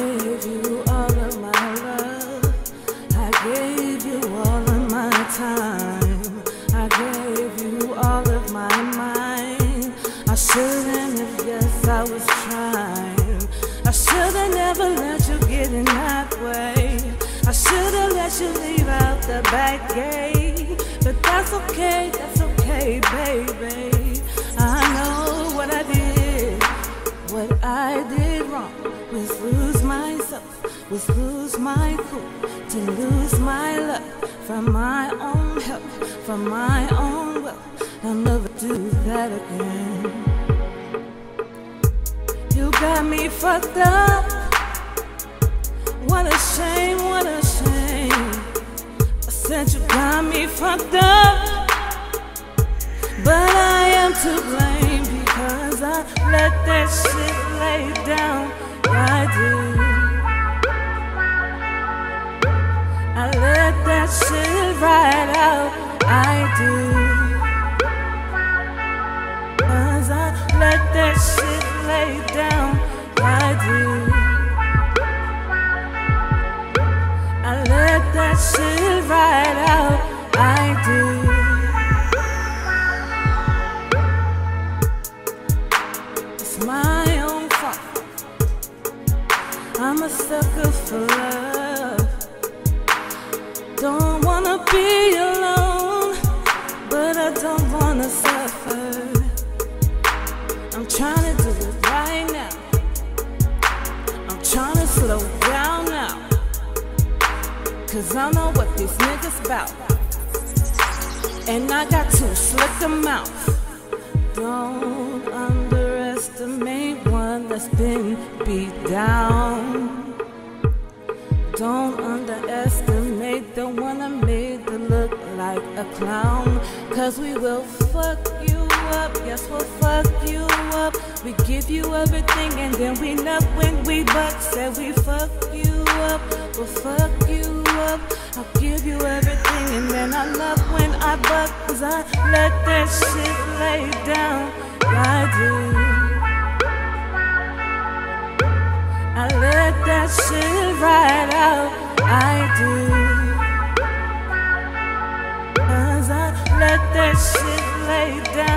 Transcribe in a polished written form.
gave you all of my love. I gave you all of my time. I gave you all of my mind. I shouldn't have, yes, I was trying. I should've never let you get in that way. I should've let you leave out the back gate. But that's okay, baby. I know what I did. What I did wrong was lose myself, was lose my cool, to lose my love from my own help, from my own will. I'll never do that again. You got me fucked up. What a shame, what a shame. I said you got me fucked up, but I am to blame because I let that shit lay down. I did. I let that shit ride out. I did. 'Cause I let that shit lay down. I did. I let that shit ride out. I did. It's my own fault. I'm a sucker for love. Don't wanna be alone, but I don't wanna suffer. I'm trying to do it right now. I'm trying to slow down now, 'cause I know what these niggas bout, and I got too slick a mouth. Don't underestimate one that's been beat down. Don't underestimate the one I made to look like a clown. 'Cause we will fuck you up, yes, we'll fuck you up. We give you everything and then we nut when we buck. Said we fuck you up, we'll fuck you up. I'll give you everything and then I love when I buck. 'Cause I let that shit lay down. I did. I let that shit ride out. I did. 'Cause I let that shit lay down.